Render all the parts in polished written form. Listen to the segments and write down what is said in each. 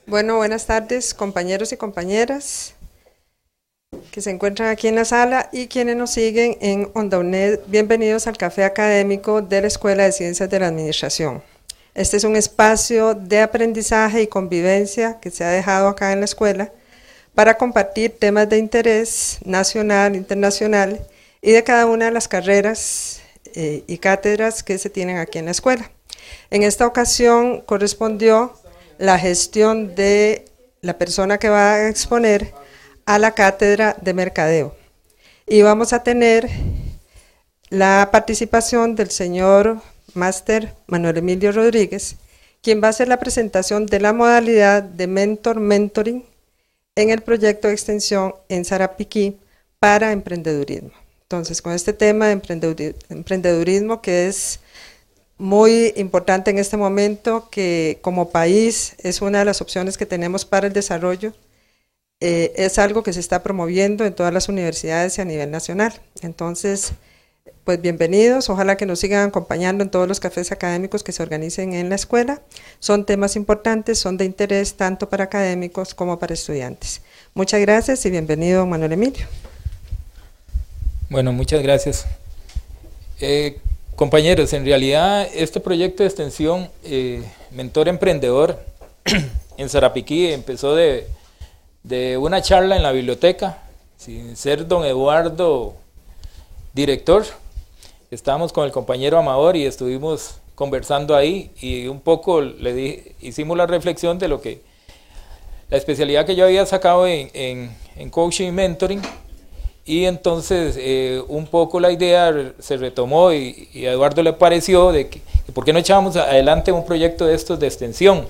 Bueno, buenas tardes, compañeros y compañeras que se encuentran aquí en la sala y quienes nos siguen en OndaUNED. Bienvenidos al Café Académico de la Escuela de Ciencias de la Administración. Este es un espacio de aprendizaje y convivencia que se ha dejado acá en la escuela para compartir temas de interés nacional, internacional y de cada una de las carreras y cátedras que se tienen aquí en la escuela. En esta ocasión correspondió la gestión de la persona que va a exponer a la cátedra de mercadeo. Y vamos a tener la participación del señor máster Manuel Emilio Rodríguez, quien va a hacer la presentación de la modalidad de mentoring en el proyecto de extensión en Sarapiquí para emprendedurismo. Entonces, con este tema de emprendedurismo que es muy importante en este momento, que como país es una de las opciones que tenemos para el desarrollo, es algo que se está promoviendo en todas las universidades y a nivel nacional. Entonces, pues bienvenidos, ojalá que nos sigan acompañando en todos los cafés académicos que se organicen en la escuela. Son temas importantes, son de interés tanto para académicos como para estudiantes. Muchas gracias y bienvenido, Manuel Emilio. Bueno, muchas gracias. Compañeros, en realidad este proyecto de extensión Mentor Emprendedor en Sarapiquí empezó de una charla en la biblioteca, sin ser don Eduardo director. Estábamos con el compañero Amador y estuvimos conversando ahí y un poco hicimos la reflexión de lo que la especialidad que yo había sacado en coaching y mentoring. Y entonces un poco la idea se retomó y a Eduardo le pareció de que por qué no echábamos adelante un proyecto de estos de extensión.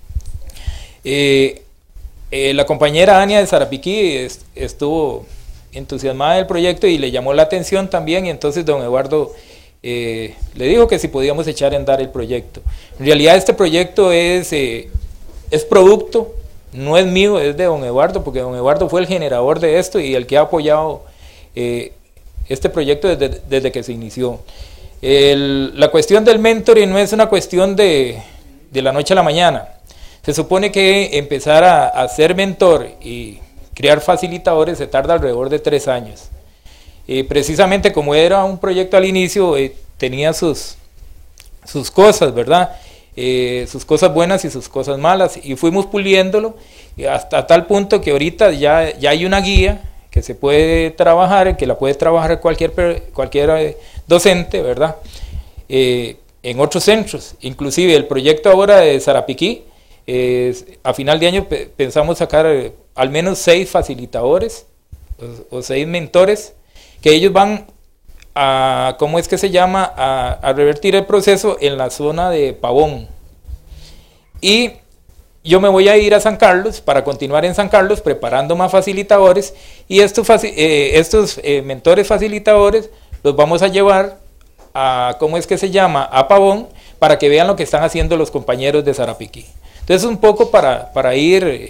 La compañera Ania de Sarapiquí estuvo entusiasmada del proyecto y le llamó la atención también, y entonces don Eduardo le dijo que si podíamos echar a andar el proyecto. En realidad este proyecto es producto, no es mío, es de don Eduardo, porque don Eduardo fue el generador de esto y el que ha apoyado este proyecto desde que se inició. La cuestión del mentoring no es una cuestión de la noche a la mañana. Se supone que empezar a ser mentor y crear facilitadores se tarda alrededor de 3 años. Precisamente como era un proyecto al inicio, tenía sus cosas, ¿verdad? Sus cosas buenas y sus cosas malas, y fuimos puliéndolo hasta tal punto que ahorita ya hay una guía que se puede trabajar, que la puede trabajar cualquier docente, ¿verdad? En otros centros, inclusive el proyecto ahora de Sarapiquí, a final de año pensamos sacar al menos 6 facilitadores o 6 mentores, que ellos van a, ¿cómo es que se llama?, a revertir el proceso en la zona de Pavón. Y yo me voy a ir a San Carlos para continuar en San Carlos preparando más facilitadores, y estos mentores facilitadores los vamos a llevar a, ¿cómo es que se llama?, a Pavón, para que vean lo que están haciendo los compañeros de Sarapiquí. Entonces un poco para ir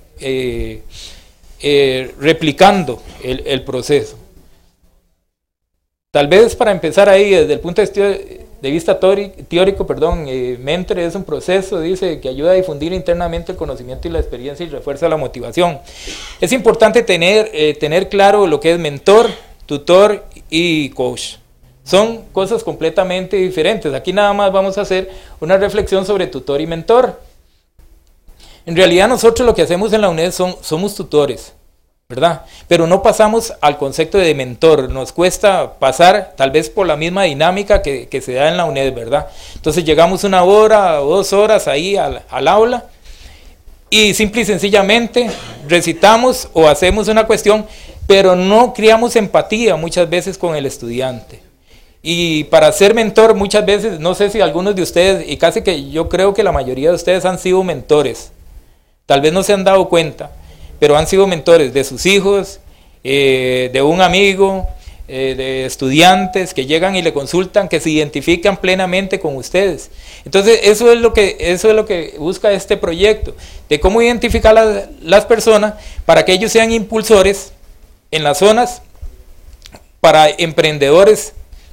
replicando el proceso. Tal vez para empezar ahí, desde el punto de vista teórico, mentor es un proceso, dice, que ayuda a difundir internamente el conocimiento y la experiencia y refuerza la motivación. Es importante tener claro lo que es mentor, tutor y coach. Son cosas completamente diferentes. Aquí nada más vamos a hacer una reflexión sobre tutor y mentor. En realidad nosotros lo que hacemos en la UNED somos tutores, ¿verdad? Pero no pasamos al concepto de mentor, nos cuesta pasar tal vez por la misma dinámica que se da en la UNED, ¿verdad? Entonces llegamos 1 hora o 2 horas ahí al aula y simple y sencillamente recitamos o hacemos una cuestión, pero no creamos empatía muchas veces con el estudiante. Y para ser mentor muchas veces, no sé si algunos de ustedes, y casi que yo creo que la mayoría de ustedes han sido mentores, tal vez no se han dado cuenta, pero han sido mentores de sus hijos, de un amigo, de estudiantes que llegan y le consultan, que se identifican plenamente con ustedes. Entonces eso es lo que busca este proyecto, de cómo identificar las personas para que ellos sean impulsores en las zonas para emprendedores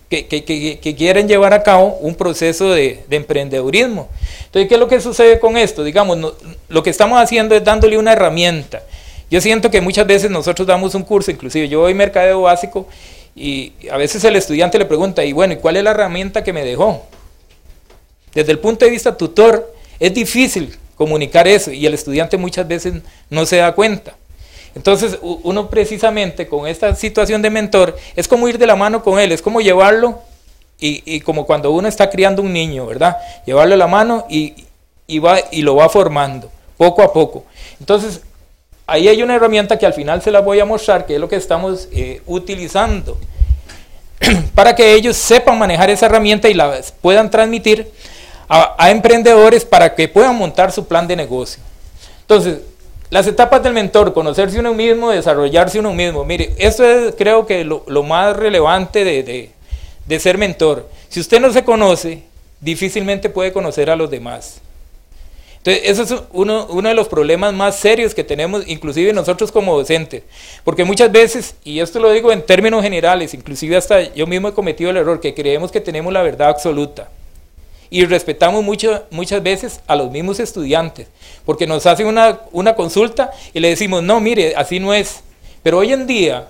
que quieren llevar a cabo un proceso de emprendedurismo. Entonces, ¿qué es lo que sucede con esto? Digamos, lo que estamos haciendo es dándole una herramienta. Yo siento que muchas veces nosotros damos un curso, inclusive yo doy mercadeo básico, y a veces el estudiante le pregunta, y bueno, ¿y cuál es la herramienta que me dejó? Desde el punto de vista tutor, es difícil comunicar eso, y el estudiante muchas veces no se da cuenta. Entonces, uno precisamente con esta situación de mentor, es como ir de la mano con él, es como llevarlo, y como cuando uno está criando un niño, ¿verdad? Llevarlo de la mano y lo va formando, poco a poco. Entonces, ahí hay una herramienta que al final se la voy a mostrar, que es lo que estamos utilizando, para que ellos sepan manejar esa herramienta y la puedan transmitir a emprendedores para que puedan montar su plan de negocio. Entonces, las etapas del mentor: conocerse uno mismo, desarrollarse uno mismo. Mire, esto es, creo que lo más relevante de ser mentor. Si usted no se conoce, difícilmente puede conocer a los demás. Entonces, eso es uno de los problemas más serios que tenemos, inclusive nosotros como docentes, porque muchas veces, y esto lo digo en términos generales, inclusive hasta yo mismo he cometido el error, que creemos que tenemos la verdad absoluta, y respetamos muchas veces a los mismos estudiantes, porque nos hacen una consulta y le decimos, no, mire, así no es. Pero hoy en día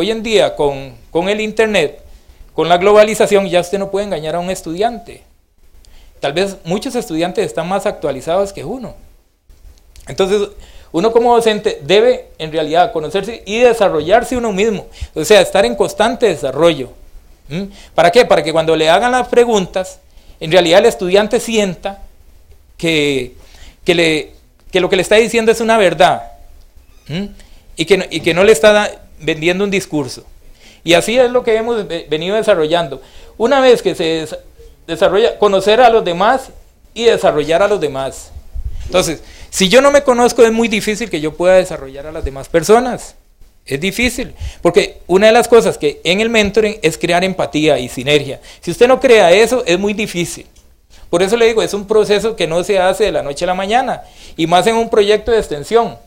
con el internet, con la globalización, ya usted no puede engañar a un estudiante. Tal vez muchos estudiantes están más actualizados que uno. Entonces, uno como docente debe en realidad conocerse y desarrollarse uno mismo, o sea, estar en constante desarrollo. ¿Para qué? Para que cuando le hagan las preguntas, en realidad el estudiante sienta que lo que le está diciendo es una verdad, y que no le está vendiendo un discurso. Y así es lo que hemos venido desarrollando. Una vez que se desarrolla, conocer a los demás y desarrollar a los demás. Entonces, si yo no me conozco, es muy difícil que yo pueda desarrollar a las demás personas. Es difícil, porque una de las cosas que en el mentoring es crear empatía y sinergia. Si usted no crea eso, es muy difícil. Por eso le digo, es un proceso que no se hace de la noche a la mañana, y más en un proyecto de extensión.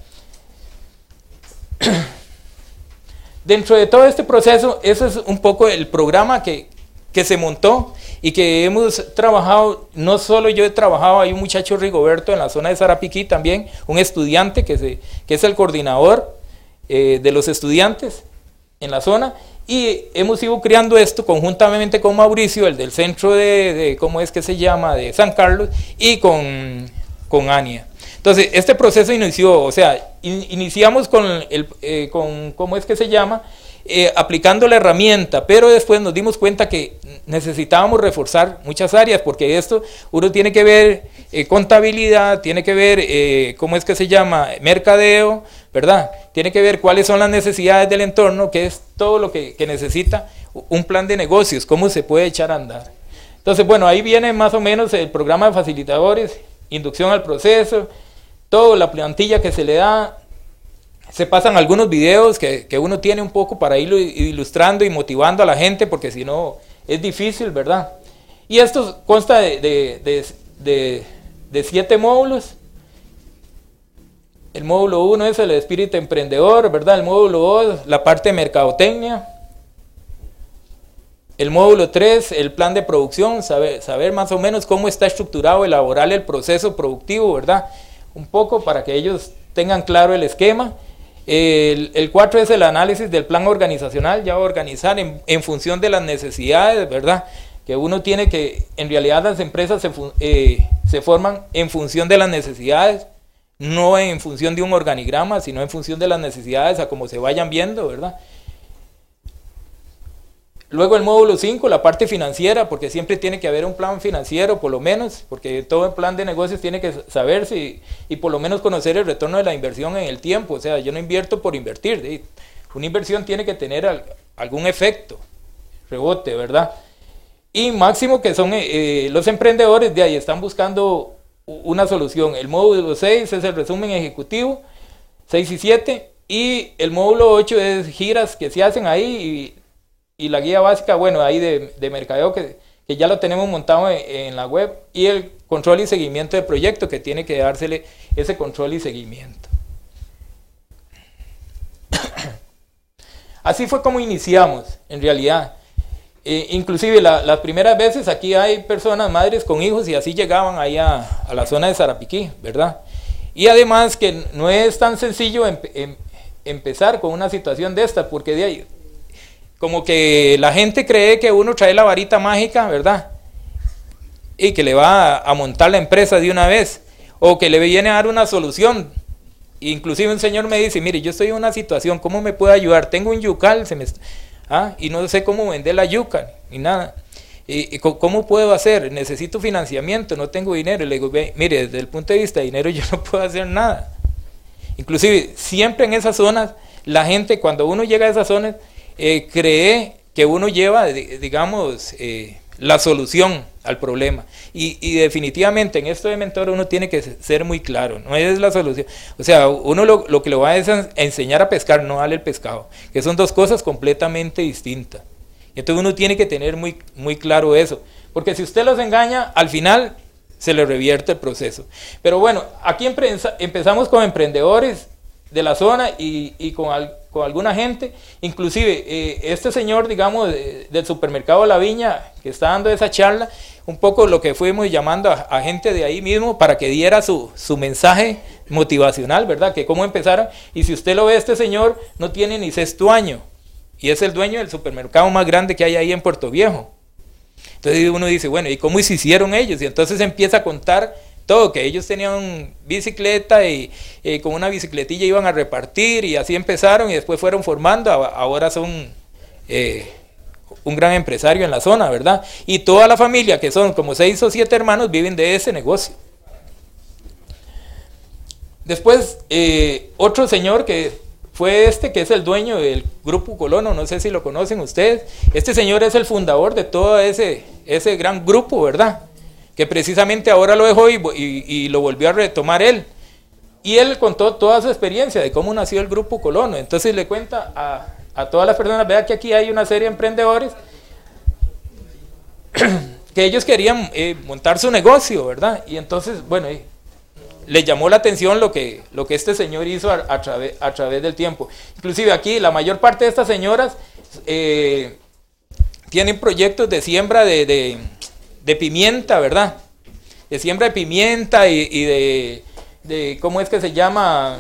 Dentro de todo este proceso, eso es un poco el programa que se montó y que hemos trabajado. No solo yo he trabajado, hay un muchacho, Rigoberto, en la zona de Sarapiquí también, un estudiante que es el coordinador de los estudiantes en la zona, y hemos ido creando esto conjuntamente con Mauricio, el del centro ¿cómo es que se llama?, de San Carlos, y con Ania. Entonces, este proceso inició, o sea, iniciamos con ¿cómo es que se llama?, aplicando la herramienta, pero después nos dimos cuenta que necesitábamos reforzar muchas áreas, porque esto uno tiene que ver contabilidad, tiene que ver ¿cómo es que se llama?, mercadeo, ¿verdad? Tiene que ver cuáles son las necesidades del entorno, que es todo lo que necesita un plan de negocios, cómo se puede echar a andar. Entonces, bueno, ahí viene más o menos el programa de facilitadores, inducción al proceso, toda la plantilla que se le da. Se pasan algunos videos que uno tiene un poco para ir ilustrando y motivando a la gente, porque si no es difícil, ¿verdad? Y esto consta de 7 módulos. El módulo 1 es el espíritu emprendedor, ¿verdad? El módulo 2, la parte de mercadotecnia. El módulo 3, el plan de producción, saber más o menos cómo está estructurado, elaborar el proceso productivo, ¿verdad? Un poco para que ellos tengan claro el esquema. El 4 es el análisis del plan organizacional, ya organizar en función de las necesidades, ¿verdad? Que uno tiene que, en realidad las empresas se forman en función de las necesidades, no en función de un organigrama, sino en función de las necesidades a como se vayan viendo, ¿verdad? Luego el módulo 5, la parte financiera, porque siempre tiene que haber un plan financiero, por lo menos, porque todo el plan de negocios tiene que saberse y por lo menos conocer el retorno de la inversión en el tiempo. O sea, yo no invierto por invertir, una inversión tiene que tener algún efecto, rebote, ¿verdad? Y máximo que son los emprendedores, de ahí están buscando una solución. El módulo 6 es el resumen ejecutivo, 6 y 7, y el módulo 8 es giras que se hacen ahí, y la guía básica, bueno, ahí de mercadeo que ya lo tenemos montado en la web, y el control y seguimiento del proyecto, que tiene que dársele ese control y seguimiento. Así fue como iniciamos, en realidad. Inclusive las primeras veces aquí hay personas, madres con hijos, y así llegaban ahí a la zona de Sarapiquí, ¿verdad? Y además que no es tan sencillo empezar con una situación de esta, porque de ahí, como que la gente cree que uno trae la varita mágica, ¿verdad? Y que le va a montar la empresa de una vez, o que le viene a dar una solución. Inclusive un señor me dice, mire, yo estoy en una situación, ¿cómo me puede ayudar? Tengo un yucal, y no sé cómo vender la yuca, ni nada. ¿Cómo puedo hacer? Necesito financiamiento, no tengo dinero. Y le digo, mire, desde el punto de vista de dinero yo no puedo hacer nada. Inclusive, siempre en esas zonas, la gente, cuando uno llega a esas zonas, cree que uno lleva, digamos, la solución al problema. Y definitivamente en esto de mentor uno tiene que ser muy claro, no es la solución. O sea, uno lo que le va a enseñar a pescar, no darle el pescado, que son dos cosas completamente distintas. Entonces uno tiene que tener muy, muy claro eso, porque si usted los engaña, al final se le revierte el proceso. Pero bueno, aquí empezamos con emprendedores de la zona y con alguna gente, inclusive este señor, digamos, del supermercado La Viña, que está dando esa charla, un poco lo que fuimos llamando a gente de ahí mismo para que diera su mensaje motivacional, ¿verdad? Que cómo empezaron, y si usted lo ve, este señor no tiene ni sexto año, y es el dueño del supermercado más grande que hay ahí en Puerto Viejo. Entonces uno dice, bueno, ¿y cómo se hicieron ellos? Y entonces empieza a contar todo, que ellos tenían bicicleta y con una bicicletilla iban a repartir y así empezaron y después fueron formando, ahora son un gran empresario en la zona, ¿verdad? Y toda la familia, que son como 6 o 7 hermanos, viven de ese negocio. Después, otro señor que fue que es el dueño del Grupo Colono, no sé si lo conocen ustedes. Este señor es el fundador de todo ese gran grupo, ¿verdad? Que precisamente ahora lo dejó y lo volvió a retomar él. Y él contó toda su experiencia de cómo nació el Grupo Colono. Entonces le cuenta a todas las personas, vea que aquí hay una serie de emprendedores que ellos querían montar su negocio, ¿verdad? Y entonces, bueno, le llamó la atención lo que este señor hizo a través del tiempo. Inclusive aquí la mayor parte de estas señoras tienen proyectos de siembra de pimienta, ¿verdad? De siembra de pimienta y de ¿cómo es que se llama?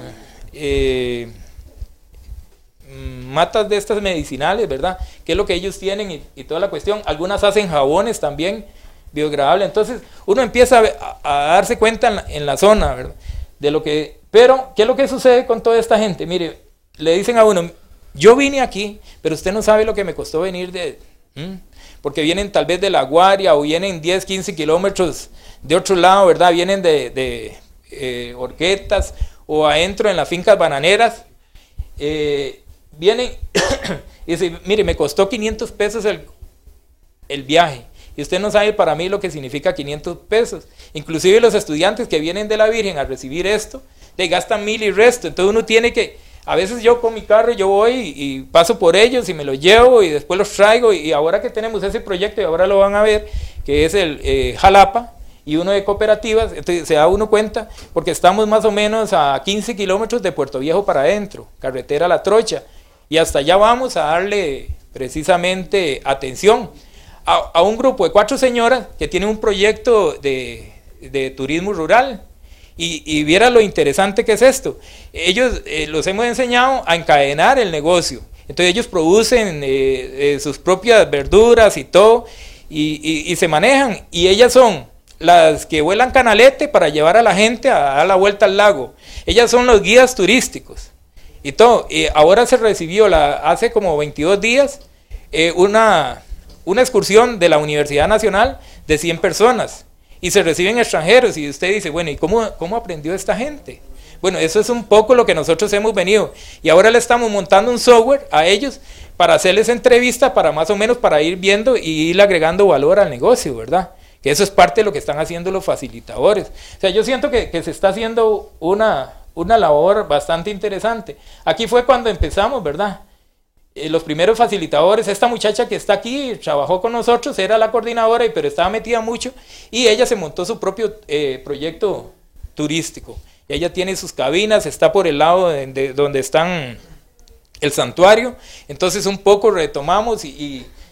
Matas de estas medicinales, ¿verdad? Que es lo que ellos tienen y toda la cuestión. Algunas hacen jabones también biodegradables. Entonces uno empieza a darse cuenta en la zona, ¿verdad? Pero, ¿qué es lo que sucede con toda esta gente? Mire, le dicen a uno, yo vine aquí, pero usted no sabe lo que me costó venir porque vienen tal vez de La Guaria o vienen 10, 15 kilómetros de otro lado, ¿verdad? Vienen de Horquetas o adentro en las fincas bananeras. Vienen y dicen, mire, me costó 500 pesos el viaje. Y usted no sabe para mí lo que significa 500 pesos. Inclusive los estudiantes que vienen de la Virgen a recibir esto, le gastan 1000 y resto. Entonces uno tiene que, a veces yo con mi carro, yo voy y paso por ellos y me los llevo y después los traigo. Y ahora que tenemos ese proyecto, y ahora lo van a ver, que es el Jalapa y uno de cooperativas, entonces se da uno cuenta, porque estamos más o menos a 15 kilómetros de Puerto Viejo para adentro, carretera La Trocha. Y hasta allá vamos a darle precisamente atención a un grupo de 4 señoras que tienen un proyecto de turismo rural. Y viera lo interesante que es esto. Ellos los hemos enseñado a encadenar el negocio. Entonces ellos producen sus propias verduras y todo, y se manejan. Y ellas son las que vuelan canalete para llevar a la gente a dar la vuelta al lago. Ellas son los guías turísticos. Y todo. Ahora se recibió hace como 22 días una excursión de la Universidad Nacional de 100 personas. Y se reciben extranjeros y usted dice, bueno, ¿y cómo aprendió esta gente? Bueno, eso es un poco lo que nosotros hemos venido. Y ahora le estamos montando un software a ellos para hacerles entrevista, para más o menos para ir viendo y ir agregando valor al negocio, ¿verdad? Que eso es parte de lo que están haciendo los facilitadores. O sea, yo siento que se está haciendo una labor bastante interesante. Aquí fue cuando empezamos, ¿verdad? Los primeros facilitadores, esta muchacha que está aquí, trabajó con nosotros, era la coordinadora, pero estaba metida mucho, y ella se montó su propio proyecto turístico. Y ella tiene sus cabinas, está por el lado de donde están el santuario. Entonces un poco retomamos y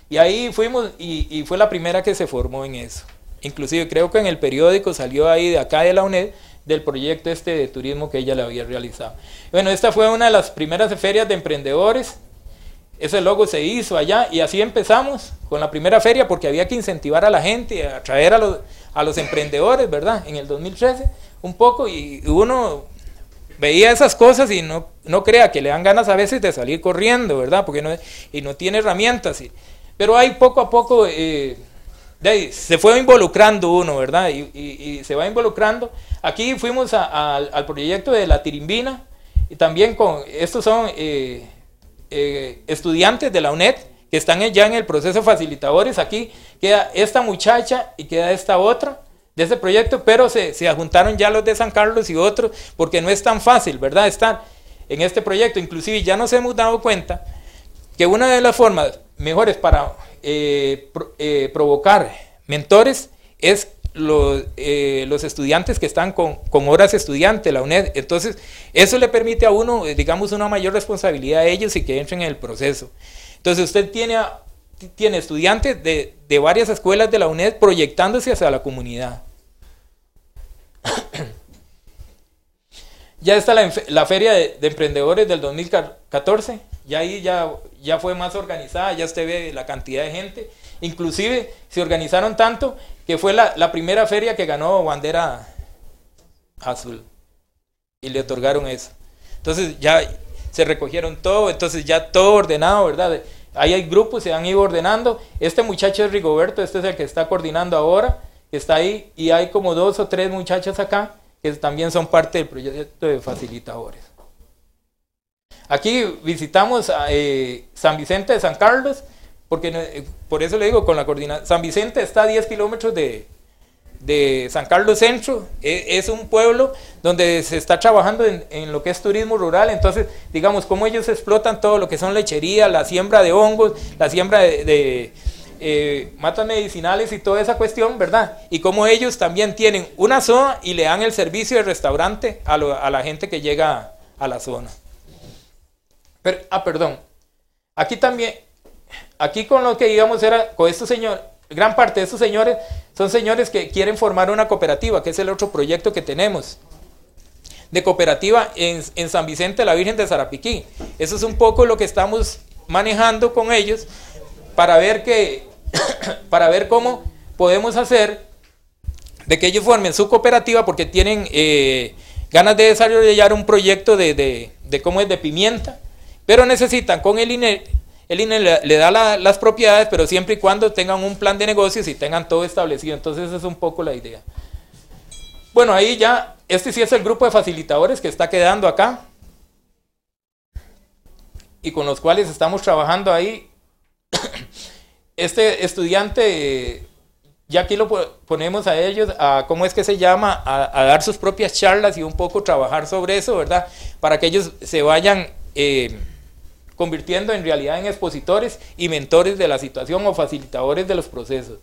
Y ahí fuimos y fue la primera que se formó en eso. Inclusive creo que en el periódico salió ahí de acá de la UNED del proyecto este de turismo que ella le había realizado. Bueno, esta fue una de las primeras ferias de emprendedores. Ese logo se hizo allá y así empezamos con la primera feria porque había que incentivar a la gente, atraer a los emprendedores, ¿verdad? En el 2013 un poco y uno veía esas cosas y no crea que le dan ganas a veces de salir corriendo, ¿verdad? Porque no tiene herramientas. Pero ahí poco a poco se fue involucrando uno, ¿verdad? Y se va involucrando. Aquí fuimos al proyecto de la Tirimbina y también estos son estudiantes de la UNED que están ya en el proceso de facilitadores. Aquí queda esta muchacha y queda esta otra de ese proyecto, pero se adjuntaron ya los de San Carlos y otros, porque no es tan fácil, ¿verdad?, estar en este proyecto. Inclusive ya nos hemos dado cuenta que una de las formas mejores para provocar mentores es los estudiantes que están con horas estudiantes, la UNED. Entonces, eso le permite a uno, digamos, una mayor responsabilidad a ellos y que entren en el proceso. Entonces, usted tiene estudiantes de varias escuelas de la UNED proyectándose hacia la comunidad. Ya está la feria de emprendedores del 2014, ya ahí ya fue más organizada, ya usted ve la cantidad de gente, inclusive se organizaron tanto que fue la primera feria que ganó bandera azul y le otorgaron eso. Entonces ya se recogieron todo, entonces ya todo ordenado, ¿verdad? Ahí hay grupos, se han ido ordenando. Este muchacho es Rigoberto, este es el que está coordinando ahora, que está ahí, y hay como 2 o 3 muchachas acá que también son parte del proyecto de facilitadores. Aquí visitamos San Vicente de San Carlos, porque por eso le digo, con la coordinación. San Vicente está a 10 kilómetros de San Carlos Centro, es un pueblo donde se está trabajando en lo que es turismo rural. Entonces, digamos, cómo ellos explotan todo lo que son lechería, la siembra de hongos, la siembra de matas medicinales y toda esa cuestión, ¿verdad? Y cómo ellos también tienen una zona y le dan el servicio de restaurante a la gente que llega a la zona. Perdón, aquí también, aquí con lo que íbamos era, con estos señores, gran parte de estos señores son señores que quieren formar una cooperativa, que es el otro proyecto que tenemos, de cooperativa en San Vicente de la Virgen de Sarapiquí. Eso es un poco lo que estamos manejando con ellos para ver cómo podemos hacer de que ellos formen su cooperativa, porque tienen ganas de desarrollar un proyecto de cómo es de pimienta, pero necesitan con el INE le da las propiedades, pero siempre y cuando tengan un plan de negocios y tengan todo establecido. Entonces esa es un poco la idea. Bueno, ahí ya, este sí es el grupo de facilitadores que está quedando acá y con los cuales estamos trabajando ahí. Este estudiante, ya aquí lo ponemos a ellos, ¿cómo es que se llama? A dar sus propias charlas y un poco trabajar sobre eso, ¿verdad? Para que ellos se vayan convirtiendo en realidad en expositores y mentores de la situación o facilitadores de los procesos.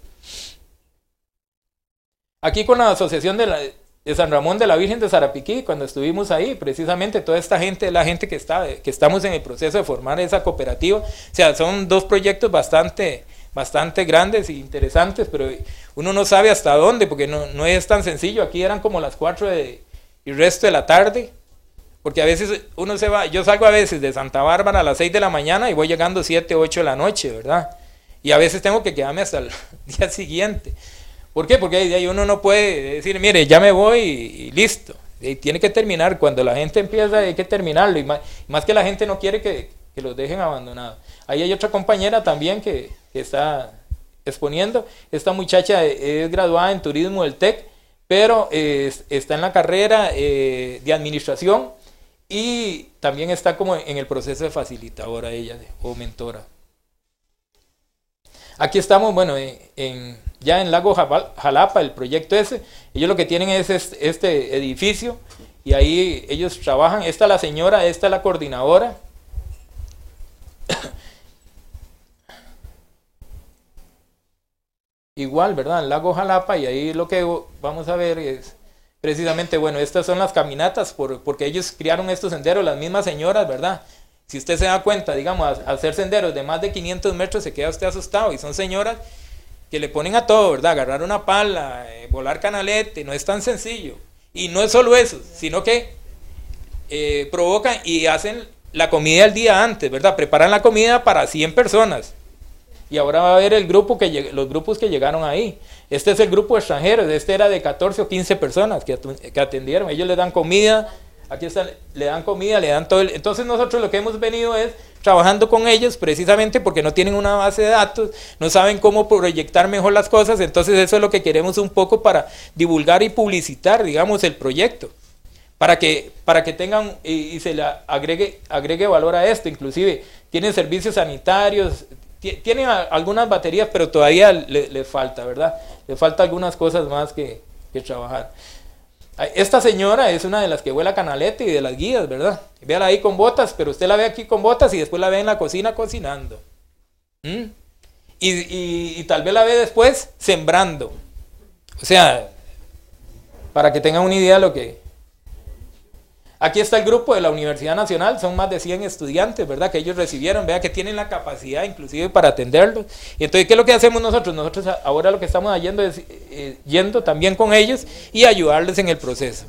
Aquí con la asociación de San Ramón de la Virgen de Sarapiquí, cuando estuvimos ahí, precisamente toda esta gente es la gente que estamos en el proceso de formar esa cooperativa. O sea, son 2 proyectos bastante grandes e interesantes, pero uno no sabe hasta dónde, porque no es tan sencillo. Aquí eran como las 4 y el resto de la tarde, porque a veces uno se va, yo salgo a veces de Santa Bárbara a las 6 de la mañana y voy llegando 7, 8 de la noche, ¿verdad? Y a veces tengo que quedarme hasta el día siguiente. ¿Por qué? Porque ahí uno no puede decir, mire, ya me voy y listo. Y tiene que terminar. Cuando la gente empieza, hay que terminarlo. Y más que la gente no quiere que los dejen abandonados. Ahí hay otra compañera también que está exponiendo. Esta muchacha es graduada en turismo del TEC, pero está en la carrera de administración y también está como en el proceso de facilitadora ella o mentora. Aquí estamos, bueno, ya en Lago Jalapa, el proyecto ese. Ellos lo que tienen es este edificio y ahí ellos trabajan. Esta es la señora, esta es la coordinadora. Igual, ¿verdad? En Lago Jalapa, y ahí lo que vamos a ver es precisamente, bueno, estas son las caminatas, porque ellos crearon estos senderos, las mismas señoras, ¿verdad? Si usted se da cuenta, digamos, hacer senderos de más de 500 metros se queda usted asustado, y son señoras que le ponen a todo, ¿verdad? Agarrar una pala, volar canalete, no es tan sencillo. Y no es solo eso, sino que provocan y hacen la comida el día antes, ¿verdad? Preparan la comida para 100 personas. Y ahora va a ver los grupos que llegaron ahí. Este es el grupo extranjero, este era de 14 o 15 personas que atendieron. Ellos le dan comida, aquí está, le dan comida, le dan todo. Entonces nosotros lo que hemos venido es trabajando con ellos precisamente porque no tienen una base de datos, no saben cómo proyectar mejor las cosas. Entonces eso es lo que queremos un poco para divulgar y publicitar, digamos, el proyecto. Para que tengan y se le agregue valor a esto. Inclusive tienen servicios sanitarios, tienen algunas baterías, pero todavía le falta, ¿verdad? Le falta algunas cosas más que trabajar. Esta señora es una de las que vuela canalete y de las guías, ¿verdad? Véala ahí con botas, pero usted la ve aquí con botas y después la ve en la cocina cocinando. Y tal vez la ve después sembrando. O sea, para que tengan una idea de lo que... Aquí está el grupo de la Universidad Nacional, son más de 100 estudiantes, ¿verdad? Que ellos recibieron, vea que tienen la capacidad inclusive para atenderlos. Y entonces, ¿qué es lo que hacemos nosotros? Nosotros ahora lo que estamos haciendo es yendo también con ellos y ayudarles en el proceso.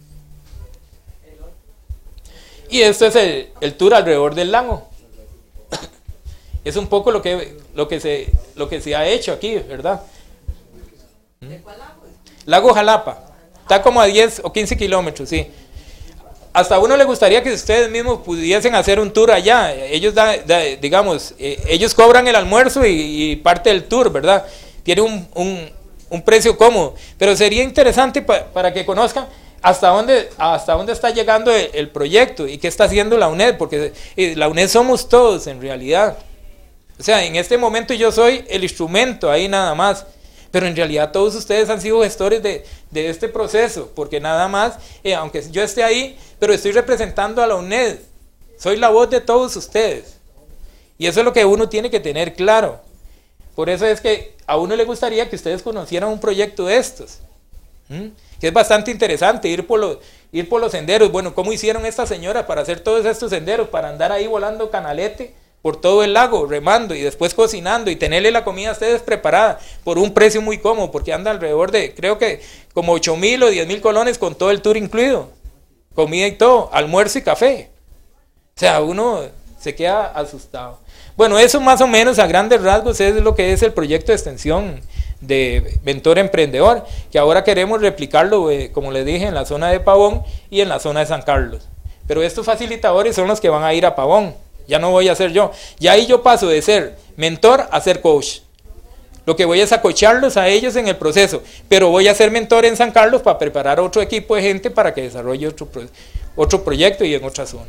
Y esto es el tour alrededor del lago. Es un poco lo que se ha hecho aquí, ¿verdad? ¿De cuál lago? Lago Jalapa. Está como a 10 o 15 kilómetros, sí. Hasta a uno le gustaría que ustedes mismos pudiesen hacer un tour allá. Ellos digamos, ellos cobran el almuerzo y parte del tour, ¿verdad? Tiene un precio cómodo. Pero sería interesante para que conozcan hasta dónde está llegando el proyecto y qué está haciendo la UNED, porque la UNED somos todos en realidad. O sea, en este momento yo soy el instrumento ahí nada más. Pero en realidad todos ustedes han sido gestores de este proceso, porque nada más, aunque yo esté ahí, pero estoy representando a la UNED. Soy la voz de todos ustedes. Y eso es lo que uno tiene que tener claro. Por eso es que a uno le gustaría que ustedes conocieran un proyecto de estos. Que es bastante interesante ir por los senderos. Bueno, ¿cómo hicieron estas señoras para hacer todos estos senderos? Para andar ahí volando canalete por todo el lago, remando y después cocinando y tenerle la comida a ustedes preparada por un precio muy cómodo, porque anda alrededor de, creo que como 8,000 o 10,000 colones con todo el tour incluido, comida y todo, almuerzo y café. O sea, uno se queda asustado. Bueno, eso más o menos a grandes rasgos es lo que es el proyecto de extensión de Mentor Emprendedor, que ahora queremos replicarlo, como les dije, en la zona de Pavón y en la zona de San Carlos. Pero estos facilitadores son los que van a ir a Pavón. Ya no voy a ser yo. Ya ahí yo paso de ser mentor a ser coach. Lo que voy es a coacharlos a ellos en el proceso. Pero voy a ser mentor en San Carlos para preparar otro equipo de gente para que desarrolle otro proyecto y en otra zona.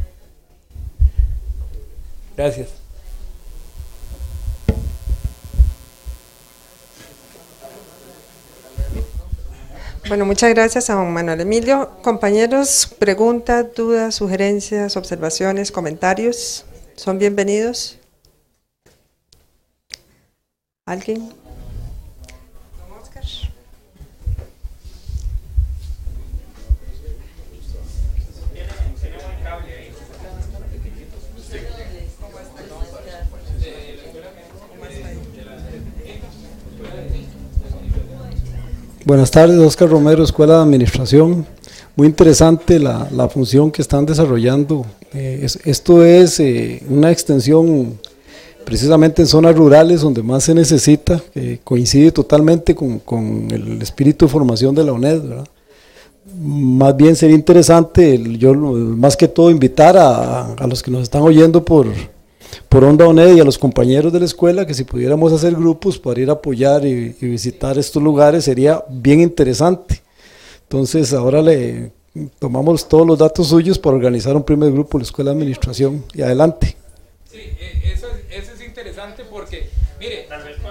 Gracias. Bueno, muchas gracias a don Manuel Emilio. Compañeros, preguntas, dudas, sugerencias, observaciones, comentarios, son bienvenidos. ¿Alguien? Don Oscar. Buenas tardes, Oscar Romero, Escuela de Administración. Muy interesante la función que están desarrollando. Esto es una extensión precisamente en zonas rurales donde más se necesita, coincide totalmente con el espíritu de formación de la UNED, ¿verdad? Más bien sería interesante, yo más que todo invitar a los que nos están oyendo por Onda UNED y a los compañeros de la escuela, que si pudiéramos hacer grupos para ir a apoyar y visitar estos lugares sería bien interesante. Entonces ahora le tomamos todos los datos suyos para organizar un primer grupo en la Escuela de Administración y adelante. Sí, eso es interesante porque, mire,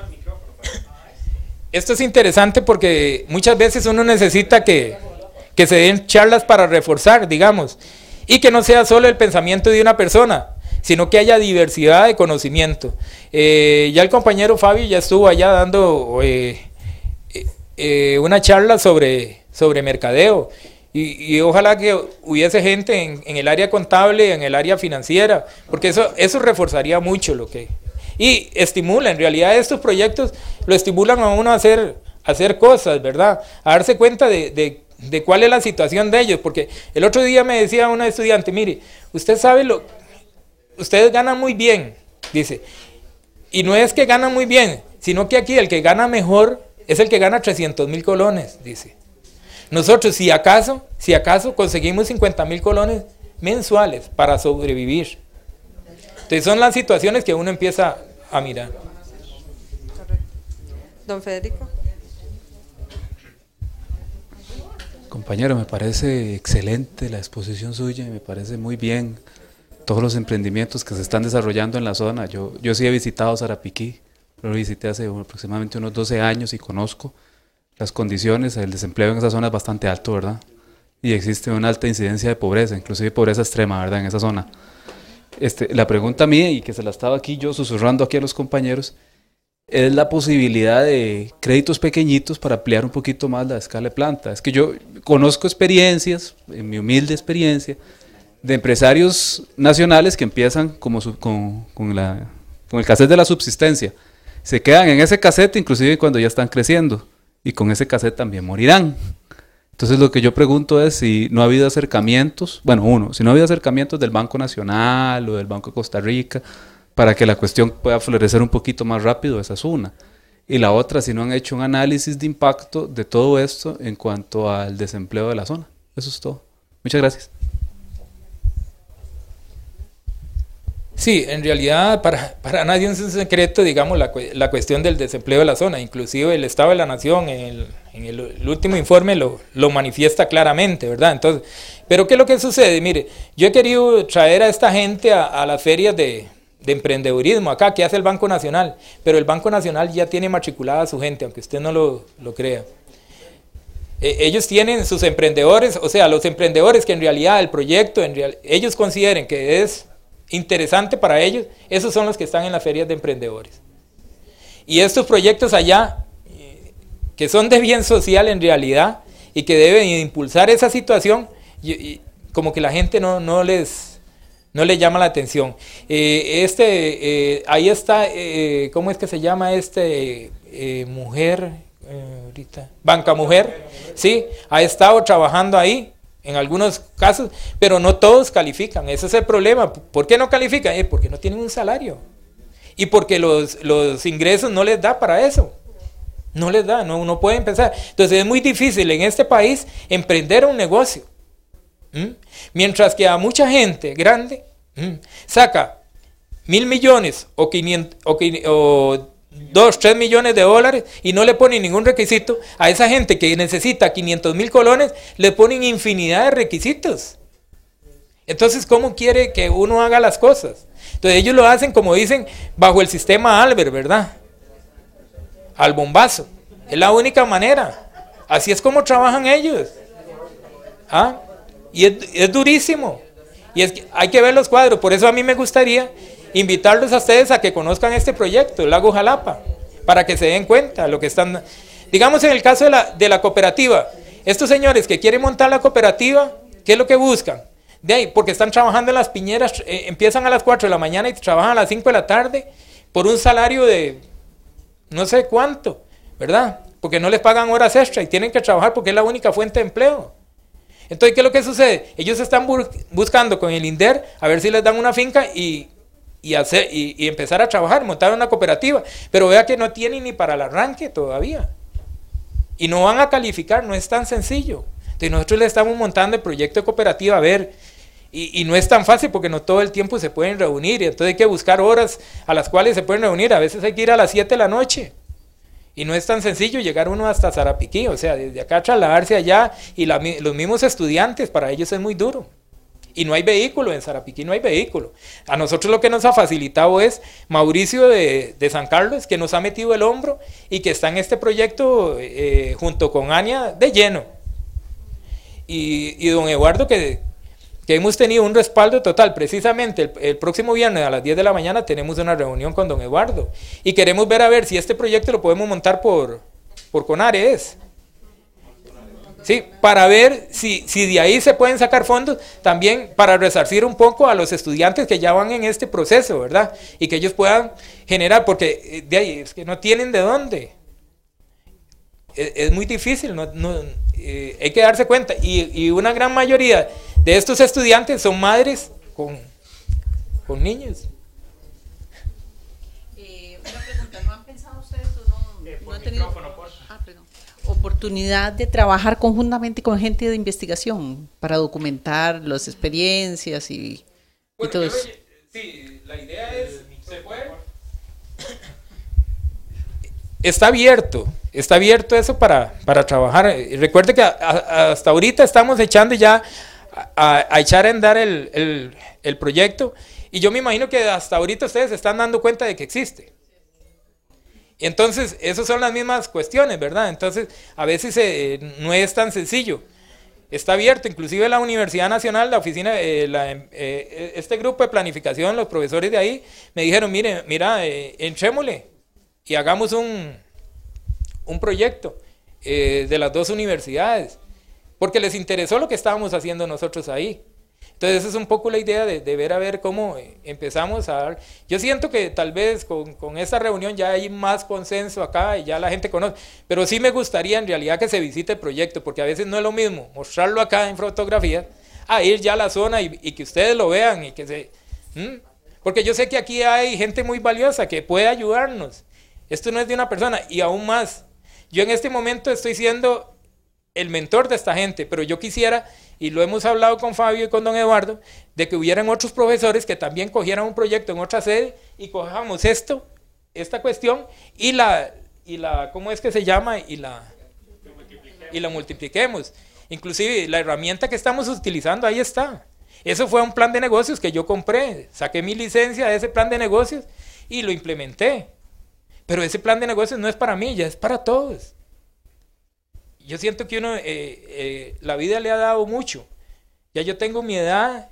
esto es interesante porque muchas veces uno necesita que se den charlas para reforzar, digamos, y que no sea solo el pensamiento de una persona, sino que haya diversidad de conocimiento. Ya el compañero Fabio ya estuvo allá dando una charla sobre mercadeo, Y ojalá que hubiese gente en el área contable, en el área financiera, porque eso reforzaría mucho lo que... Y estimula, en realidad estos proyectos lo estimulan a uno a hacer cosas, ¿verdad? A darse cuenta de cuál es la situación de ellos, porque el otro día me decía una estudiante, mire, usted sabe ustedes ganan muy bien, dice, y no es que ganan muy bien, sino que aquí el que gana mejor es el que gana 300,000 colones, dice. Nosotros, si acaso conseguimos 50,000 colones mensuales para sobrevivir. Entonces son las situaciones que uno empieza a mirar. Correcto. Don Federico. Compañero, me parece excelente la exposición suya, me parece muy bien todos los emprendimientos que se están desarrollando en la zona. Yo sí he visitado Sarapiquí, lo visité hace aproximadamente unos 12 años y conozco las condiciones. El desempleo en esa zona es bastante alto, ¿verdad? Y existe una alta incidencia de pobreza, inclusive pobreza extrema, ¿verdad? En esa zona. La pregunta mía, y que se la estaba aquí yo susurrando aquí a los compañeros, es la posibilidad de créditos pequeñitos para ampliar un poquito más la escala de planta. Es que yo conozco experiencias, en mi humilde experiencia, de empresarios nacionales que empiezan como con el cassette de la subsistencia. Se quedan en ese cassette inclusive cuando ya están creciendo, y con ese cassette también morirán. Entonces lo que yo pregunto es si no ha habido acercamientos, bueno, si no ha habido acercamientos del Banco Nacional o del Banco de Costa Rica, para que la cuestión pueda florecer un poquito más rápido, esa es una. Y la otra, si no han hecho un análisis de impacto de todo esto en cuanto al desempleo de la zona. Eso es todo. Muchas gracias. Sí, en realidad para nadie es un secreto, digamos, la cuestión del desempleo de la zona. Inclusive el Estado de la Nación en el último informe lo manifiesta claramente, ¿verdad? Entonces, pero ¿qué es lo que sucede? Mire, yo he querido traer a esta gente a las ferias de emprendedurismo acá, que hace el Banco Nacional, pero el Banco Nacional ya tiene matriculada a su gente, aunque usted no lo crea. Ellos tienen sus emprendedores, o sea, los emprendedores que en realidad el proyecto, ellos consideren que es interesante para ellos, esos son los que están en las ferias de emprendedores. Y estos proyectos allá, que son de bien social en realidad, y que deben impulsar esa situación, como que la gente no les llama la atención. Ahí está, ¿cómo es que se llama mujer? Ahorita, Banca Mujer, sí, ha estado trabajando ahí, en algunos casos, pero no todos califican. Ese es el problema. ¿Por qué no califican? Porque no tienen un salario. Y porque los ingresos no les da para eso. No les da, no pueden empezar. Entonces es muy difícil en este país emprender un negocio. Mientras que a mucha gente grande saca 1.000 millones o 500 o 2, 3 millones de dólares y no le ponen ningún requisito. A esa gente que necesita 500,000 colones le ponen infinidad de requisitos. Entonces, ¿cómo quiere que uno haga las cosas? Entonces ellos lo hacen, como dicen, bajo el sistema Albert, ¿verdad? Al bombazo. Es la única manera. Así es como trabajan ellos. Y es durísimo. Y hay que ver los cuadros. Por eso a mí me gustaría invitarlos a ustedes a que conozcan este proyecto, el Lago Jalapa, para que se den cuenta de lo que están... Digamos en el caso de la cooperativa, estos señores que quieren montar la cooperativa, ¿qué es lo que buscan? De ahí, porque están trabajando en las piñeras, empiezan a las 4 de la mañana y trabajan a las 5 de la tarde por un salario de no sé cuánto, ¿verdad? Porque no les pagan horas extra y tienen que trabajar porque es la única fuente de empleo. Entonces, ¿qué es lo que sucede? Ellos están buscando con el INDER a ver si les dan una finca y empezar a trabajar, montar una cooperativa, pero vea que no tienen ni para el arranque todavía y no van a calificar, no es tan sencillo. Entonces nosotros le estamos montando el proyecto de cooperativa a ver, y no es tan fácil porque no todo el tiempo se pueden reunir, y entonces hay que buscar horas a las cuales se pueden reunir. A veces hay que ir a las 7 de la noche y no es tan sencillo llegar uno hasta Sarapiquí, o sea, desde acá trasladarse allá, y los mismos estudiantes, para ellos es muy duro. Y no hay vehículo, en Sarapiquí no hay vehículo. A nosotros lo que nos ha facilitado es Mauricio de San Carlos, que nos ha metido el hombro y que está en este proyecto junto con Ania de lleno. Y don Eduardo, que hemos tenido un respaldo total. Precisamente el próximo viernes a las 10 de la mañana tenemos una reunión con don Eduardo. Y queremos ver a ver si este proyecto lo podemos montar por CONARES. Sí, para ver si de ahí se pueden sacar fondos también para resarcir un poco a los estudiantes que ya van en este proceso, ¿verdad? Y que ellos puedan generar, porque de ahí es que no tienen de dónde. Es muy difícil, hay que darse cuenta. Y una gran mayoría de estos estudiantes son madres con niños. Una pregunta, ¿no han pensado ustedes o no han tenido oportunidad de trabajar conjuntamente con gente de investigación para documentar las experiencias y todo eso? Sí, la idea es, ¿se puede? Está abierto eso para trabajar. Recuerde que hasta ahorita estamos echando ya a echar a andar el proyecto, y yo me imagino que hasta ahorita ustedes se están dando cuenta de que existe. Entonces, esas son las mismas cuestiones, ¿verdad? Entonces, a veces no es tan sencillo. Está abierto, inclusive la Universidad Nacional, la oficina, este grupo de planificación, los profesores de ahí, me dijeron, mira, entrémosle y hagamos un proyecto de las dos universidades, porque les interesó lo que estábamos haciendo nosotros ahí. Entonces esa es un poco la idea de ver a ver cómo empezamos a dar. Yo siento que tal vez con esta reunión ya hay más consenso acá y ya la gente conoce, pero sí me gustaría en realidad que se visite el proyecto, porque a veces no es lo mismo mostrarlo acá en fotografía a ir ya a la zona y que ustedes lo vean y que porque yo sé que aquí hay gente muy valiosa que puede ayudarnos. Esto no es de una persona, y aún más, yo en este momento estoy siendo el mentor de esta gente, pero yo quisiera, y lo hemos hablado con Fabio y con don Eduardo, de que hubieran otros profesores que también cogieran un proyecto en otra sede y cojamos esta cuestión y la ¿cómo es que se llama? Y la multipliquemos. Inclusive la herramienta que estamos utilizando ahí está. Eso fue un plan de negocios que yo compré, saqué mi licencia de ese plan de negocios y lo implementé. Pero ese plan de negocios no es para mí, ya es para todos. Yo siento que la vida le ha dado mucho. Ya yo tengo mi edad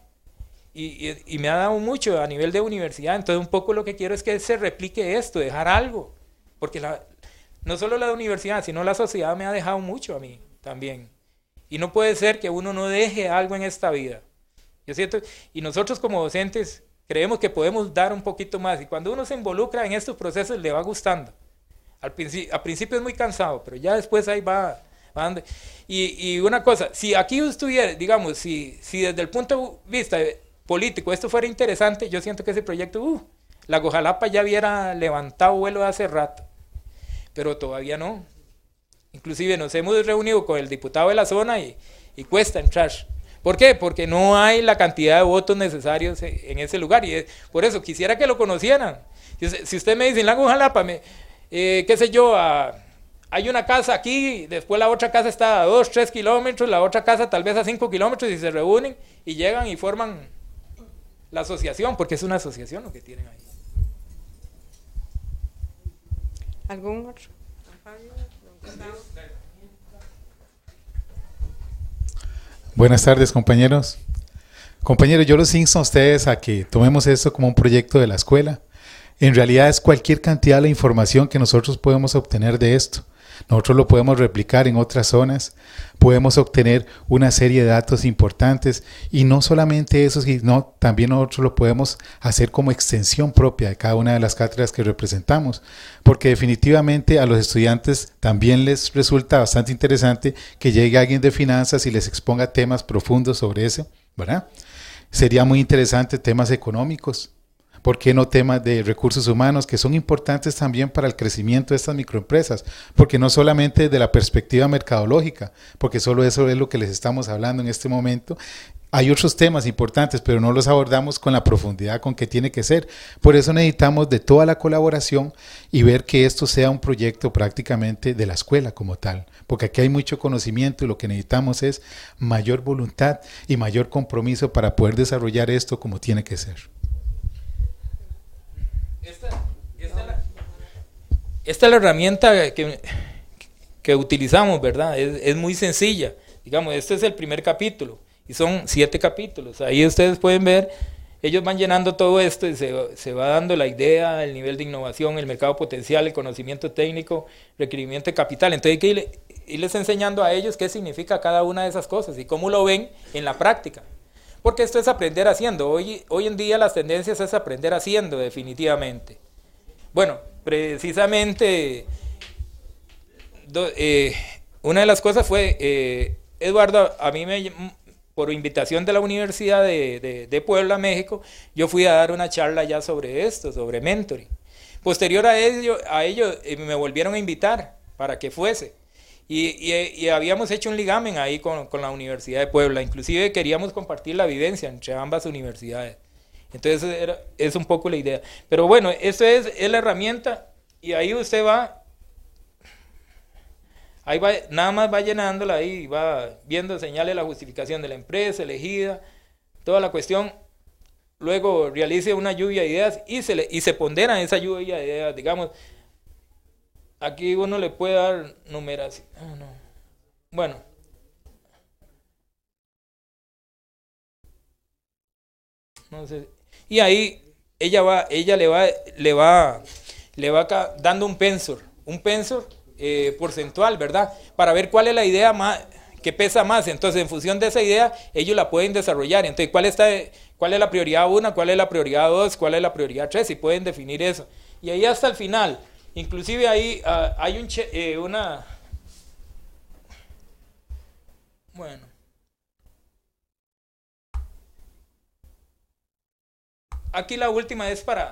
y me ha dado mucho a nivel de universidad. Entonces un poco lo que quiero es que se replique esto, dejar algo. Porque no solo la universidad, sino la sociedad me ha dejado mucho a mí también. Y no puede ser que uno no deje algo en esta vida. Yo siento, y nosotros como docentes creemos que podemos dar un poquito más. Y cuando uno se involucra en estos procesos le va gustando. Al principio es muy cansado, pero ya después ahí va. Y una cosa, si aquí estuviera, digamos, si desde el punto de vista político esto fuera interesante, yo siento que ese proyecto, la Cojalapa ya hubiera levantado vuelo hace rato, pero todavía no. Inclusive nos hemos reunido con el diputado de la zona y cuesta entrar. ¿Por qué? Porque no hay la cantidad de votos necesarios en ese lugar, y por eso quisiera que lo conocieran. Si usted me dice en la Cojalapa, qué sé yo, hay una casa aquí, después la otra casa está a 2, 3 kilómetros, la otra casa tal vez a 5 kilómetros, y se reúnen y llegan y forman la asociación, porque es una asociación lo que tienen ahí. ¿Algún otro? Buenas tardes, compañeros. Compañeros, yo los insto a ustedes a que tomemos esto como un proyecto de la escuela. En realidad es cualquier cantidad de la información que nosotros podemos obtener de esto. Nosotros lo podemos replicar en otras zonas, podemos obtener una serie de datos importantes, y no solamente eso, sino también nosotros lo podemos hacer como extensión propia de cada una de las cátedras que representamos, porque definitivamente a los estudiantes también les resulta bastante interesante que llegue alguien de finanzas y les exponga temas profundos sobre eso, ¿verdad? Sería muy interesante temas económicos. ¿Por qué no temas de recursos humanos, que son importantes también para el crecimiento de estas microempresas? Porque no solamente desde la perspectiva mercadológica, porque solo eso es lo que les estamos hablando en este momento. Hay otros temas importantes, pero no los abordamos con la profundidad con que tiene que ser. Por eso necesitamos de toda la colaboración y ver que esto sea un proyecto prácticamente de la escuela como tal. Porque aquí hay mucho conocimiento y lo que necesitamos es mayor voluntad y mayor compromiso para poder desarrollar esto como tiene que ser. Esta es la herramienta que utilizamos, ¿verdad? Es muy sencilla. Digamos, este es el primer capítulo y son 7 capítulos. Ahí ustedes pueden ver, ellos van llenando todo esto y se va dando la idea, el nivel de innovación, el mercado potencial, el conocimiento técnico, requerimiento de capital. Entonces hay que irles enseñando a ellos qué significa cada una de esas cosas y cómo lo ven en la práctica. Porque esto es aprender haciendo. Hoy en día las tendencias es aprender haciendo, definitivamente. Bueno, precisamente una de las cosas fue, Eduardo, a mí por invitación de la Universidad de Puebla, México, yo fui a dar una charla ya sobre esto, sobre mentoring. Posterior a ello me volvieron a invitar para que fuese. Y habíamos hecho un ligamen ahí con la Universidad de Puebla. Inclusive queríamos compartir la vivencia entre ambas universidades. Entonces es un poco la idea. Pero bueno, eso es la herramienta y ahí usted va, nada más va llenándola ahí, va viendo, señale la justificación de la empresa elegida, toda la cuestión. Luego realice una lluvia de ideas y se pondera esa lluvia de ideas, digamos. Aquí uno le puede dar numeración. Oh, no. Bueno. No sé. Y ahí ella le va dando un pensor porcentual, ¿verdad? Para ver cuál es la idea más que pesa más. Entonces, en función de esa idea, ellos la pueden desarrollar. Entonces, ¿cuál es la prioridad 1? ¿Cuál es la prioridad 2? ¿Cuál es la prioridad 3? Y pueden definir eso. Y ahí hasta el final. Inclusive ahí hay bueno. Aquí la última es para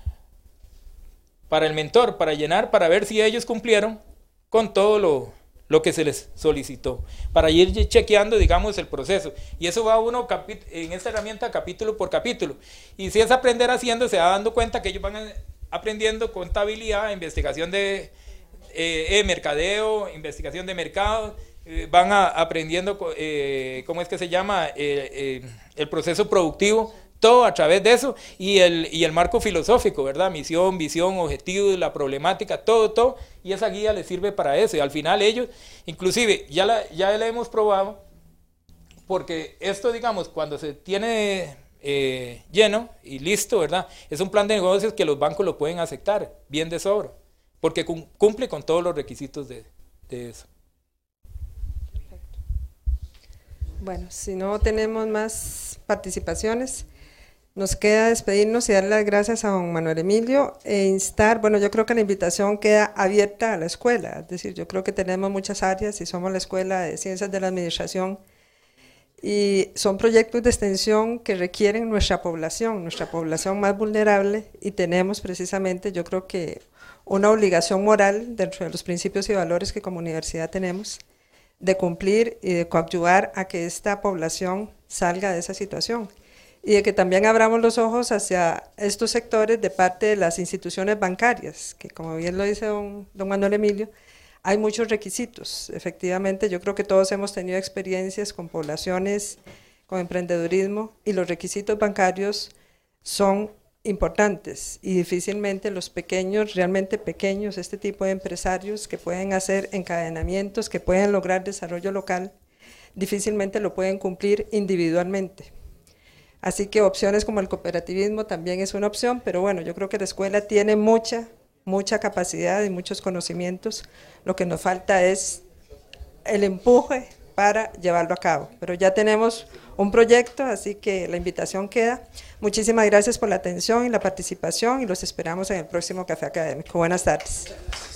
el mentor, para llenar, para ver si ellos cumplieron con todo lo que se les solicitó, para ir chequeando, digamos, el proceso. Y eso va uno en esta herramienta capítulo por capítulo. Y si es aprender haciendo, se va dando cuenta que ellos van aprendiendo contabilidad, investigación de mercadeo, investigación de mercado, van aprendiendo, ¿cómo es que se llama? El proceso productivo, todo a través de eso, y el marco filosófico, ¿verdad? Misión, visión, objetivos, la problemática, todo, y esa guía les sirve para eso, y al final ellos, inclusive, ya la hemos probado, porque esto, digamos, cuando se tiene lleno y listo, ¿verdad? Es un plan de negocios que los bancos lo pueden aceptar, bien de sobra, porque cumple con todos los requisitos de eso. Bueno, si no tenemos más participaciones, nos queda despedirnos y darle las gracias a don Manuel Emilio e instar, bueno, yo creo que la invitación queda abierta a la escuela, es decir, yo creo que tenemos muchas áreas y somos la Escuela de Ciencias de la Administración y son proyectos de extensión que requieren nuestra población más vulnerable, y tenemos precisamente, yo creo que una obligación moral dentro de los principios y valores que como universidad tenemos, de cumplir y de coadyuvar a que esta población salga de esa situación. Y de que también abramos los ojos hacia estos sectores de parte de las instituciones bancarias, que como bien lo dice don Manuel Emilio, hay muchos requisitos. Efectivamente, yo creo que todos hemos tenido experiencias con poblaciones, con emprendedurismo, y los requisitos bancarios son importantes, y difícilmente los pequeños, realmente pequeños, este tipo de empresarios que pueden hacer encadenamientos, que pueden lograr desarrollo local, difícilmente lo pueden cumplir individualmente. Así que opciones como el cooperativismo también es una opción, pero bueno, yo creo que la escuela tiene mucha capacidad y muchos conocimientos. Lo que nos falta es el empuje para llevarlo a cabo. Pero ya tenemos un proyecto, así que la invitación queda. Muchísimas gracias por la atención y la participación y los esperamos en el próximo Café Académico. Buenas tardes.